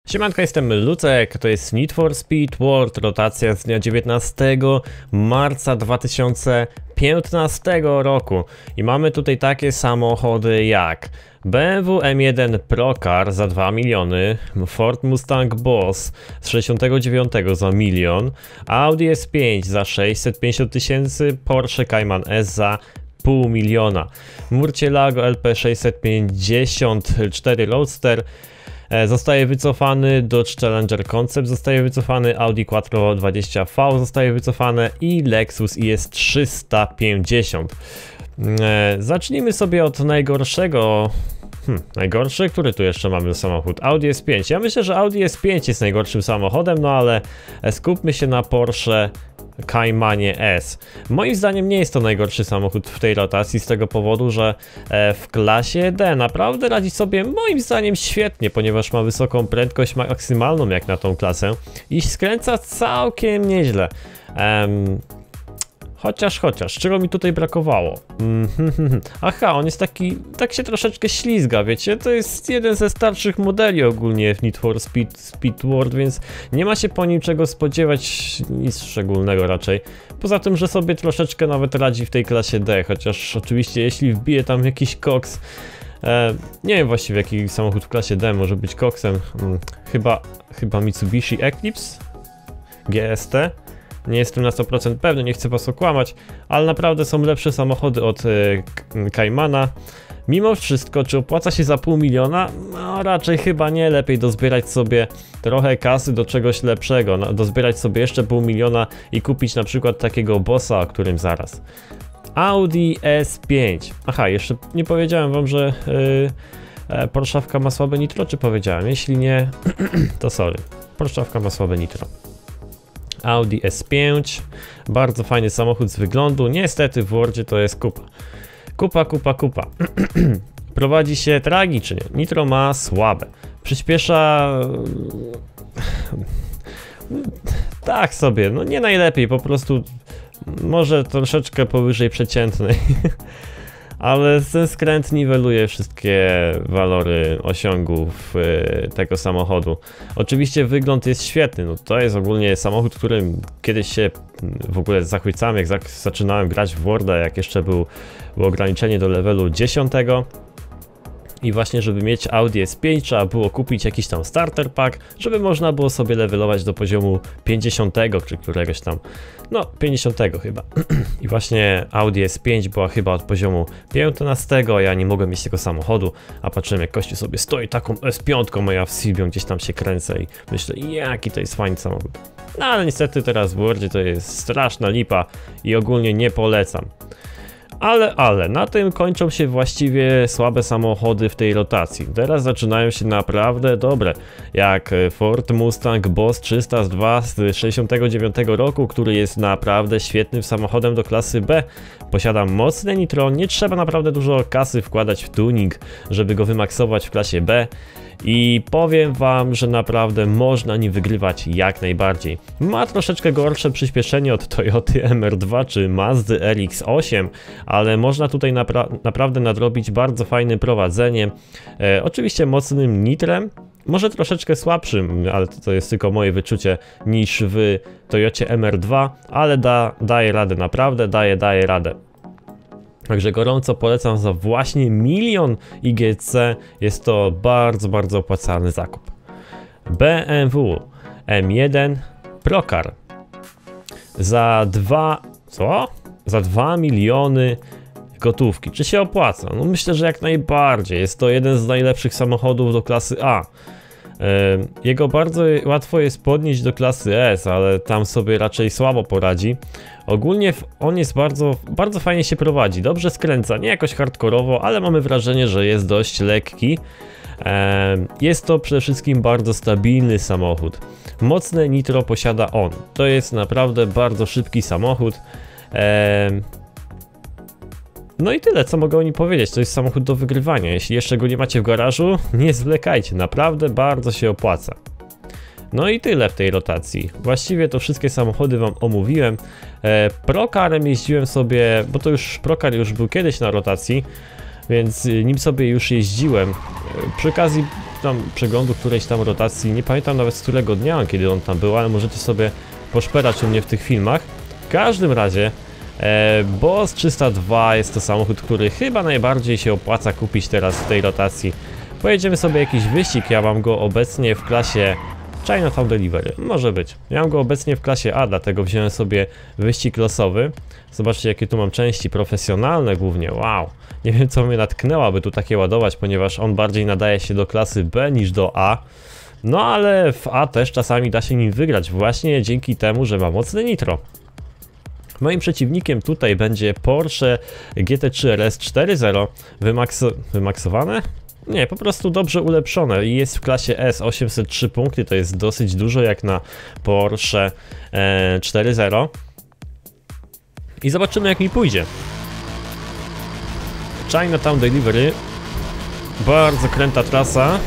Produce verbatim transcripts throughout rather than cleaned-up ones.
Siemanko, jestem Lucek, to jest Need for Speed World, rotacja z dnia dziewiętnastego marca dwa tysiące piętnastego roku. I mamy tutaj takie samochody jak B M W M jeden Procar za dwa miliony, Ford Mustang Boss z sześćdziesiątego dziewiątego za milion, Audi S pięć za sześćset pięćdziesiąt tysięcy, Porsche Cayman S za pół miliona, Murcielago L P sześćset pięćdziesiąt cztery Roadster zostaje wycofany, Dodge Challenger Concept zostaje wycofany, Audi Quattro dwadzieścia V zostaje wycofane i Lexus I S trzysta pięćdziesiąt. Zacznijmy sobie od najgorszego. Hmm, najgorszy? Który tu jeszcze mamy samochód? Audi S pięć. Ja myślę, że Audi S pięć jest najgorszym samochodem, no ale skupmy się na Porsche Caymanie S. Moim zdaniem nie jest to najgorszy samochód w tej rotacji z tego powodu, że w klasie D naprawdę radzi sobie moim zdaniem świetnie, ponieważ ma wysoką prędkość maksymalną jak na tą klasę i skręca całkiem nieźle. Um, Chociaż, chociaż, czego mi tutaj brakowało? Aha, on jest taki, tak się troszeczkę ślizga, wiecie? To jest jeden ze starszych modeli ogólnie w Need for Speed, Speed World, więc nie ma się po nim czego spodziewać, nic szczególnego raczej. Poza tym, że sobie troszeczkę nawet radzi w tej klasie D, chociaż oczywiście jeśli wbije tam jakiś koks, e, nie wiem właściwie jaki samochód w klasie D może być koksem, hmm, chyba, chyba Mitsubishi Eclipse G S T. Nie jestem na sto procent pewny, nie chcę was okłamać, ale naprawdę są lepsze samochody od y, Caymana. Mimo wszystko, czy opłaca się za pół miliona? No raczej chyba nie, lepiej dozbierać sobie trochę kasy do czegoś lepszego, no, dozbierać sobie jeszcze pół miliona i kupić na przykład takiego Bossa, o którym zaraz. Audi S pięć. Aha, jeszcze nie powiedziałem wam, że yy, Porszawka ma słabe nitro, czy powiedziałem? Jeśli nie, to sorry. Porszawka ma słabe nitro. Audi S pięć, bardzo fajny samochód z wyglądu, niestety w Wordzie to jest kupa. Kupa, kupa, kupa. Prowadzi się tragicznie, nitro ma słabe, przyspiesza... tak sobie, no nie najlepiej, po prostu może troszeczkę powyżej przeciętnej. Ale ten skręt niweluje wszystkie walory osiągów y, tego samochodu. Oczywiście wygląd jest świetny, no to jest ogólnie samochód, którym kiedyś się w ogóle zachwycałem, jak za zaczynałem grać w Worda, jak jeszcze był, było ograniczenie do levelu dziesiątego. I właśnie, żeby mieć Audi S pięć, trzeba było kupić jakiś tam starter pack, żeby można było sobie levelować do poziomu pięćdziesiątego, czy któregoś tam, no pięćdziesiątego chyba. I właśnie Audi S pięć była chyba od poziomu piętnastego, a ja nie mogłem mieć tego samochodu, a patrzyłem jak gościu sobie stoi taką S pięć, a ja w Sibią gdzieś tam się kręcę i myślę, jaki to jest fajny samochód. No ale niestety teraz w Wordzie to jest straszna lipa i ogólnie nie polecam. Ale, ale, na tym kończą się właściwie słabe samochody w tej rotacji. Teraz zaczynają się naprawdę dobre, jak Ford Mustang Boss trzysta dwa z sześćdziesiątego dziewiątego roku, który jest naprawdę świetnym samochodem do klasy B. Posiada mocne nitro, nie trzeba naprawdę dużo kasy wkładać w tuning, żeby go wymaksować w klasie B. I powiem wam, że naprawdę można nim wygrywać jak najbardziej. Ma troszeczkę gorsze przyspieszenie od Toyoty M R dwa czy Mazdy R X osiem, ale można tutaj napra naprawdę nadrobić bardzo fajne prowadzenie. E, oczywiście mocnym nitrem, może troszeczkę słabszym, ale to, to jest tylko moje wyczucie, niż w Toyocie M R dwa, ale da, daje radę, naprawdę daje, daje radę. Także gorąco polecam za właśnie milion I G C, jest to bardzo, bardzo opłacalny zakup. B M W M jeden Procar za dwa, co? Za dwa miliony gotówki. Czy się opłaca? No myślę, że jak najbardziej. Jest to jeden z najlepszych samochodów do klasy A. Jego bardzo łatwo jest podnieść do klasy S, ale tam sobie raczej słabo poradzi. Ogólnie on jest bardzo, bardzo fajnie się prowadzi, dobrze skręca, nie jakoś hardkorowo, ale mamy wrażenie, że jest dość lekki. Jest to przede wszystkim bardzo stabilny samochód. Mocne nitro posiada on. To jest naprawdę bardzo szybki samochód. No i tyle, co mogę o nim powiedzieć, to jest samochód do wygrywania. Jeśli jeszcze go nie macie w garażu, nie zwlekajcie, naprawdę bardzo się opłaca. No i tyle w tej rotacji. Właściwie to wszystkie samochody wam omówiłem. E, Procarem jeździłem sobie, bo to już Procar już był kiedyś na rotacji, więc nim sobie już jeździłem. E, przy okazji tam przeglądu którejś tam rotacji, nie pamiętam nawet z którego dnia, kiedy on tam był, ale możecie sobie poszperać u mnie w tych filmach. W każdym razie e, Boss trzysta dwa jest to samochód, który chyba najbardziej się opłaca kupić teraz w tej rotacji. Pojedziemy sobie jakiś wyścig, ja mam go obecnie w klasie Chinatown Delivery, może być. Ja mam go obecnie w klasie A, dlatego wziąłem sobie wyścig losowy. Zobaczcie, jakie tu mam części profesjonalne głównie, wow. Nie wiem, co mnie natknęło, aby tu takie ładować, ponieważ on bardziej nadaje się do klasy B niż do A. No ale w A też czasami da się nim wygrać, właśnie dzięki temu, że ma mocne nitro. Moim przeciwnikiem tutaj będzie Porsche G T trzy R S cztery zero, wymakso wymaksowane? Nie, po prostu dobrze ulepszone i jest w klasie S, osiemset trzy punkty, to jest dosyć dużo jak na Porsche e, cztery zero. I zobaczymy, jak mi pójdzie. Chinatown Delivery. Bardzo kręta trasa.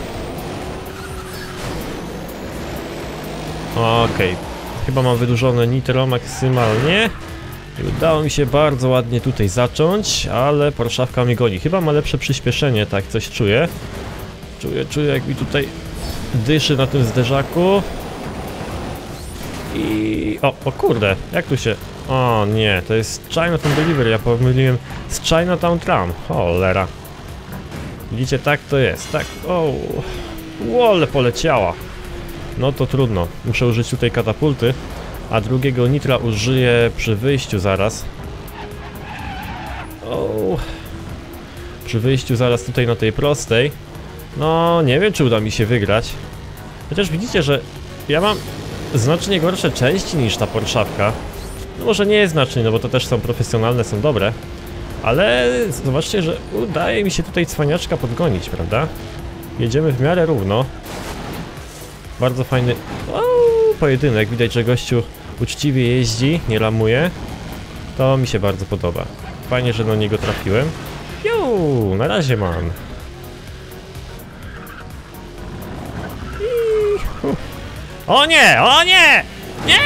Okej, okay. Chyba mam wydłużone nitro maksymalnie. I udało mi się bardzo ładnie tutaj zacząć, ale Porszawka mnie goni. Chyba ma lepsze przyspieszenie, tak coś czuję. Czuję, czuję jak mi tutaj dyszy na tym zderzaku. I... O, o kurde, jak tu się... O nie, to jest Chinatown Delivery, ja pomyliłem z Chinatown Tram. Cholera. Widzicie, tak to jest, tak... O, łole poleciała. No to trudno, muszę użyć tutaj katapulty. A drugiego nitra użyję przy wyjściu zaraz. O, przy wyjściu zaraz tutaj na tej prostej. No, nie wiem, czy uda mi się wygrać. Chociaż widzicie, że ja mam znacznie gorsze części niż ta Porszawka. No może nie jest znacznie, no bo to też są profesjonalne, są dobre. Ale zobaczcie, że udaje mi się tutaj cwaniaczka podgonić, prawda? Jedziemy w miarę równo. Bardzo fajny o, pojedynek, widać, że gościu uczciwie jeździ, nie lamuje. To mi się bardzo podoba. Fajnie, że na niego trafiłem. Juu, na razie man. O nie, o nie! Nie!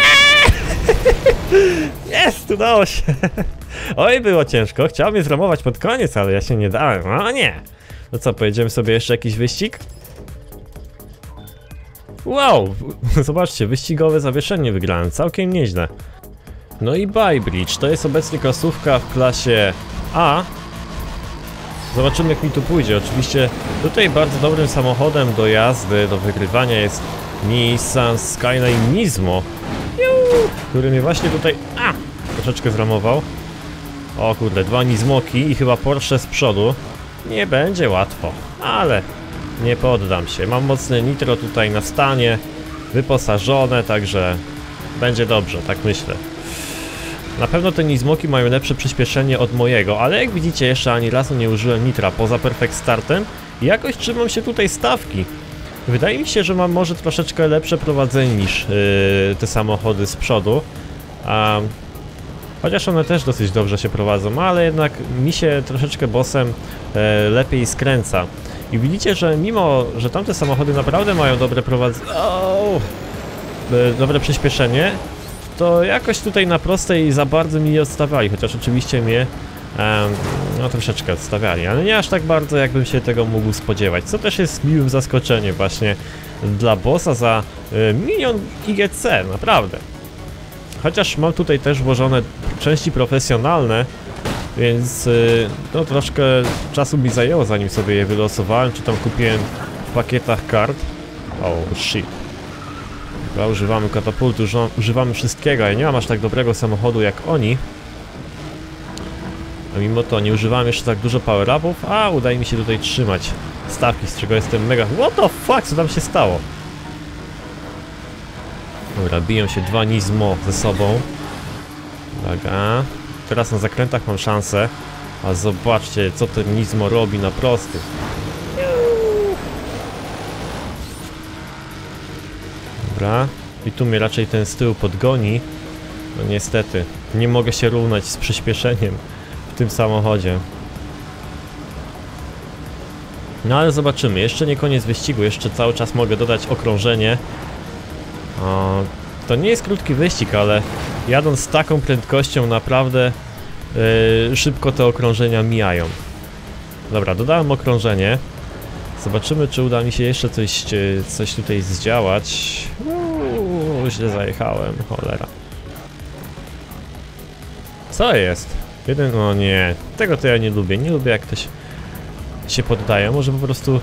Jest, udało się. Oj, było ciężko, chciałem mnie zramować pod koniec, ale ja się nie dałem, o nie! No co, pojedziemy sobie jeszcze jakiś wyścig? Wow, zobaczcie, wyścigowe zawieszenie wygrałem, całkiem nieźle. No i Bybridge, to jest obecnie klasówka w klasie A. Zobaczymy, jak mi tu pójdzie. Oczywiście tutaj bardzo dobrym samochodem do jazdy, do wygrywania jest Nissan Skyline Nismo, który mnie właśnie tutaj a, troszeczkę zramował. O kurde, dwa Nismoki i chyba Porsche z przodu. Nie będzie łatwo, ale nie poddam się. Mam mocne nitro tutaj na stanie, wyposażone, także będzie dobrze, tak myślę. Na pewno te Nismoki mają lepsze przyspieszenie od mojego, ale jak widzicie, jeszcze ani razu nie użyłem nitra poza Perfect Startem i jakoś trzymam się tutaj stawki. Wydaje mi się, że mam może troszeczkę lepsze prowadzenie niż yy, te samochody z przodu. A, chociaż one też dosyć dobrze się prowadzą, ale jednak mi się troszeczkę bossem yy, lepiej skręca. I widzicie, że mimo, że tamte samochody naprawdę mają dobre prowadzenie, oh, yy, dobre przyspieszenie, to jakoś tutaj na prostej za bardzo mi nie odstawiali, chociaż oczywiście mnie um, no troszeczkę odstawiali, ale nie aż tak bardzo, jakbym się tego mógł spodziewać, co też jest miłym zaskoczeniem właśnie dla bossa za y, milion I G C, naprawdę. Chociaż mam tutaj też włożone części profesjonalne, więc y, no troszkę czasu mi zajęło, zanim sobie je wylosowałem, czy tam kupiłem w pakietach kart. Oh shit. Dobra, używamy katapultu, używamy wszystkiego, ja nie mam aż tak dobrego samochodu jak oni. A mimo to nie używałem jeszcze tak dużo power-upów, a udaje mi się tutaj trzymać stawki, z czego jestem mega... What the fuck, co tam się stało? Dobra, biją się dwa Nismo ze sobą. Uwaga. Teraz na zakrętach mam szansę, a zobaczcie, co ten Nismo robi na prostych. Dobra, i tu mnie raczej ten z tyłu podgoni. No niestety, nie mogę się równać z przyspieszeniem w tym samochodzie. No ale zobaczymy, jeszcze nie koniec wyścigu, jeszcze cały czas mogę dodać okrążenie. O, to nie jest krótki wyścig, ale jadąc z taką prędkością naprawdę yy, szybko te okrążenia mijają. Dobra, dodałem okrążenie. Zobaczymy, czy uda mi się jeszcze coś, coś tutaj zdziałać. Uuu, źle zajechałem, cholera. Co jest? Jeden, o nie, tego to ja nie lubię, nie lubię jak ktoś się poddaje, może po prostu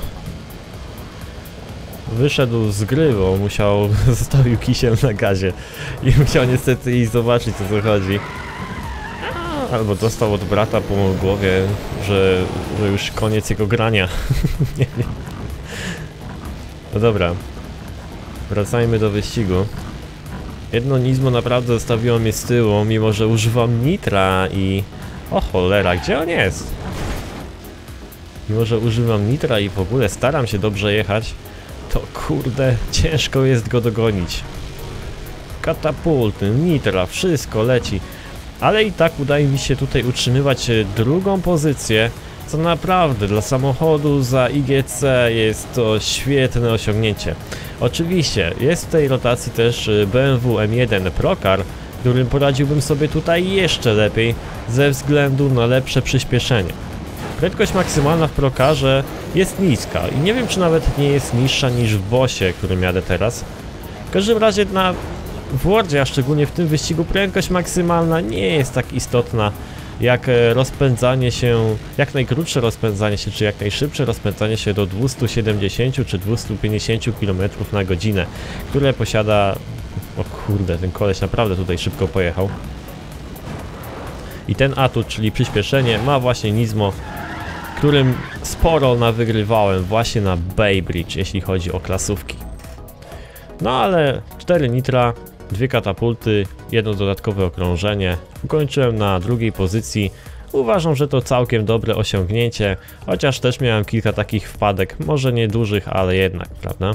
wyszedł z gry, bo musiał, zostawił kisiel na gazie i musiał niestety iść zobaczyć, o co chodzi. Albo dostał od brata po głowie, że, że już koniec jego grania. Nie, nie. No dobra, wracajmy do wyścigu. Jedno Nismo naprawdę zostawiło mnie z tyłu, mimo że używam nitra i... O cholera, gdzie on jest? Mimo że używam nitra i w ogóle staram się dobrze jechać, to kurde, ciężko jest go dogonić. Katapulty, nitra, wszystko leci. Ale i tak udaje mi się tutaj utrzymywać drugą pozycję, co naprawdę dla samochodu za I G C jest to świetne osiągnięcie. Oczywiście jest w tej rotacji też B M W M jeden Procar, którym poradziłbym sobie tutaj jeszcze lepiej ze względu na lepsze przyspieszenie. Prędkość maksymalna w Procarze jest niska i nie wiem, czy nawet nie jest niższa niż w Bossie, którym jadę teraz. W każdym razie na w Wordzie, a szczególnie w tym wyścigu, prędkość maksymalna nie jest tak istotna jak rozpędzanie się, jak najkrótsze rozpędzanie się, czy jak najszybsze rozpędzanie się do dwustu siedemdziesięciu czy dwustu pięćdziesięciu kilometrów na godzinę, które posiada... O kurde, ten koleś naprawdę tutaj szybko pojechał. I ten atut, czyli przyspieszenie, ma właśnie Nismo, którym sporo nawygrywałem właśnie na Bay Bridge, jeśli chodzi o klasówki. No ale cztery nitra, dwie katapulty, jedno dodatkowe okrążenie. Ukończyłem na drugiej pozycji. Uważam, że to całkiem dobre osiągnięcie, chociaż też miałem kilka takich wpadek, może nie dużych, ale jednak, prawda?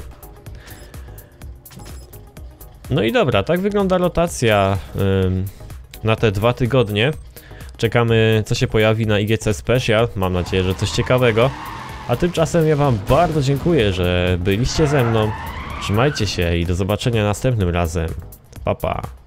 No i dobra, tak wygląda rotacja ym, na te dwa tygodnie. Czekamy, co się pojawi na I G C Special, mam nadzieję, że coś ciekawego. A tymczasem ja wam bardzo dziękuję, że byliście ze mną. Trzymajcie się i do zobaczenia następnym razem. Pa, pa.